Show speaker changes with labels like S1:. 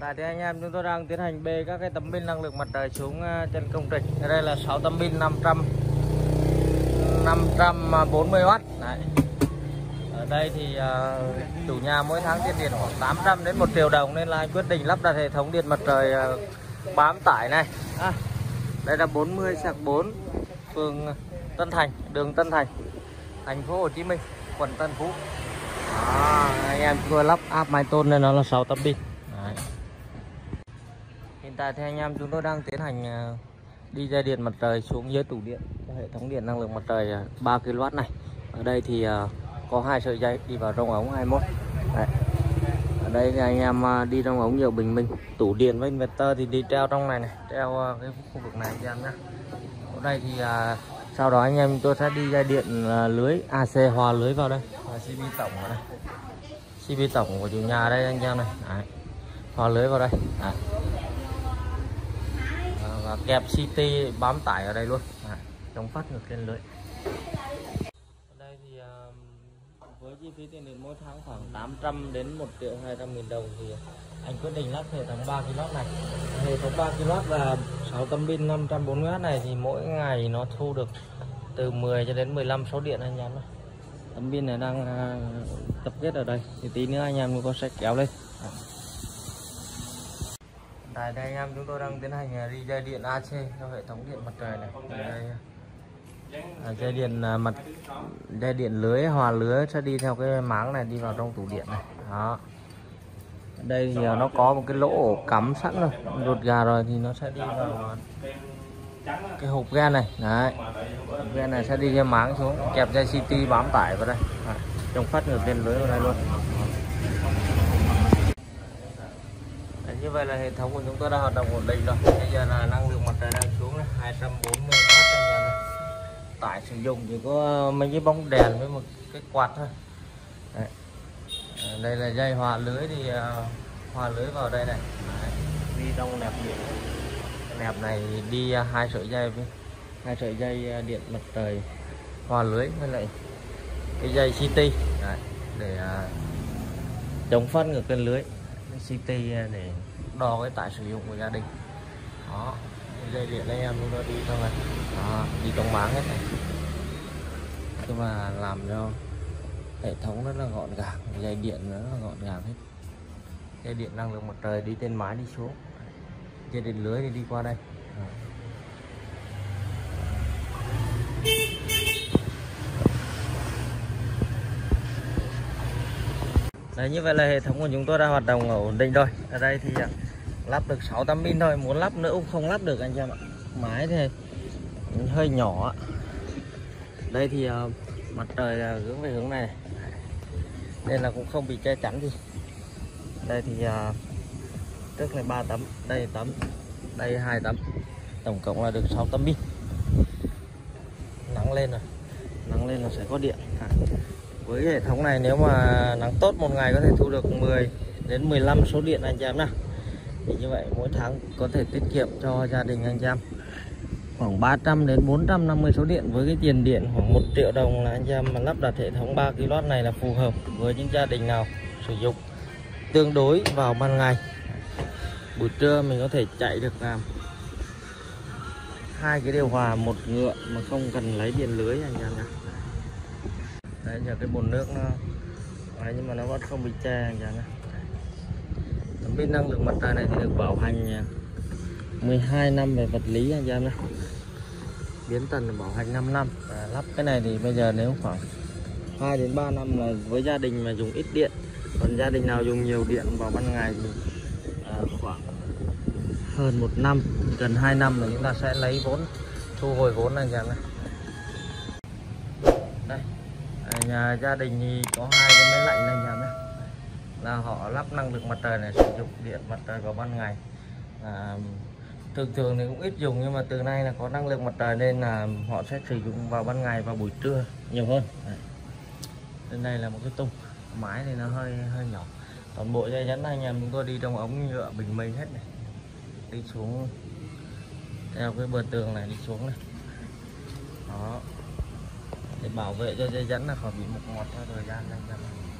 S1: Tại thì anh em chúng tôi đang tiến hành bê các cái tấm pin năng lượng mặt trời xuống chân công trình. Đây là 6 tấm pin 540W. Đấy. Ở đây thì chủ nhà mỗi tháng tiết điện khoảng 800 đến 1 triệu đồng nên là anh quyết định lắp đặt hệ thống điện mặt trời bám tải này. Đây là 40/4 phường Tân Thành, đường Tân Thành, thành phố Hồ Chí Minh, quận Tân Phú. Anh em vừa lắp áp mái tôn nên nó là 6 tấm pin. Đấy. Hiện tại thì anh em chúng tôi đang tiến hành đi dây điện mặt trời xuống dưới tủ điện cho hệ thống điện năng lượng mặt trời 3kW này. Ở đây thì có 2 sợi dây đi vào trong ống 21. Đấy. Ở đây thì anh em đi trong ống nhiều bình minh. Tủ điện với inverter thì đi treo trong này này, treo cái khu vực này anh em nhé. Ở đây thì sau đó anh em tôi sẽ đi dây điện lưới AC hòa lưới vào đây, CP tổng ở đây, CP tổng của chủ nhà đây anh em này. Đấy. Hòa lưới vào đây. Đấy. Và kẹp CT bám tải ở đây luôn. Đấy. Chống phát ngược lên lưới. Ở đây thì với chi phí tiền điện mỗi tháng khoảng 800 đến 1.200.000 đồng thì anh quyết định lắp hệ thống 3kW này. Hệ thống 3kW và 6 tấm pin 540W này thì mỗi ngày nó thu được từ 10 cho đến 15 số điện anh em. Tấm pin này đang tập kết ở đây thì tí nữa anh em có sẽ kéo lên. Tại đây anh em chúng tôi đang tiến hành đi dây điện AC cho hệ thống điện mặt trời này. Đây, dây điện lưới hòa lưới sẽ đi theo cái máng này đi vào trong tủ điện này. Đó. Đây thì nó có một cái lỗ ổ cắm sẵn rồi, ruột gà rồi thì nó sẽ đi vào cái hộp gan này. Đấy. Hộp gan này sẽ đi cái máng xuống, kẹp dây CT bám tải vào đây. Chống phát ngược lên lưới vào đây luôn. Đấy, như vậy là hệ thống của chúng tôi đã hoạt động ổn định rồi. Bây giờ là năng lượng mặt trời đang xuống này, 240W này. Tải sử dụng chỉ có mấy cái bóng đèn với một cái quạt thôi. Đấy. Đây là dây hòa lưới thì hòa lưới vào đây này. Đấy. Đi trong nẹp điện. Nẹp này đi 2 sợi dây với 2 sợi dây điện mặt trời hòa lưới với lại cái dây CT. Đấy. Để chống phát ngược lên lưới. CT để đo cái tải sử dụng của gia đình. Đó. Dây điện đây em chúng ta đi trong này. Đó. Đi trong máng hết này. Nhưng mà làm cho hệ thống rất là gọn gàng, dây điện rất là gọn gàng hết. Dây điện năng lượng mặt trời đi trên mái đi xuống, dây điện lưới thì đi qua đây. Đấy, như vậy là hệ thống của chúng tôi đã hoạt động ổn định rồi. Ở đây thì lắp được 6 tấm pin thôi, muốn lắp nữa cũng không lắp được anh em ạ. Mái thì hơi nhỏ. Đây thì mặt trời hướng về hướng này nên là cũng không bị che chắn gì. Đây thì trước này 3 tấm, đây tấm, đây 2 tấm, tổng cộng là được 6 tấm pin. Nắng lên rồi, nắng lên là sẽ có điện. Với hệ thống này nếu mà nắng tốt một ngày có thể thu được 10 đến 15 số điện anh chị em nào. Thì như vậy mỗi tháng có thể tiết kiệm cho gia đình anh chị em khoảng 300 đến 450 số điện. Với cái tiền điện khoảng 1 triệu đồng là anh em mà lắp đặt hệ thống 3kW này là phù hợp với những gia đình nào sử dụng tương đối vào ban ngày. Buổi trưa mình có thể chạy được 2 cái điều hòa, 1 ngựa mà không cần lấy điện lưới anh em nhé. Đấy, giờ cái bồn nước nó đấy, nhưng mà nó vẫn không bị che anh em nhé. Tấm pin năng lượng mặt trời này thì được bảo hành 12 năm về vật lý anh em nhé. Biến tần bảo hành 5 năm. Lắp cái này thì bây giờ nếu khoảng 2 đến 3 năm là với gia đình mà dùng ít điện. Còn gia đình nào dùng nhiều điện vào ban ngày thì khoảng hơn 1 năm, gần 2 năm là chúng ta sẽ lấy vốn, thu hồi vốn anh em này. Đây, nhà gia đình thì có 2 cái máy lạnh anh em nhé. Là họ lắp năng lượng mặt trời này, sử dụng điện mặt trời vào ban ngày. Thường thường thì cũng ít dùng, nhưng mà từ nay là có năng lượng mặt trời nên là họ sẽ sử dụng vào ban ngày và buổi trưa nhiều hơn. Bên đây là một cái tung mái thì nó hơi nhỏ. Toàn bộ dây dẫn anh em chúng tôi đi trong ống nhựa bình minh hết này, đi xuống theo cái bờ tường này đi xuống này. Đó, để bảo vệ cho dây dẫn là khỏi bị mục ngọt theo thời gian anh em.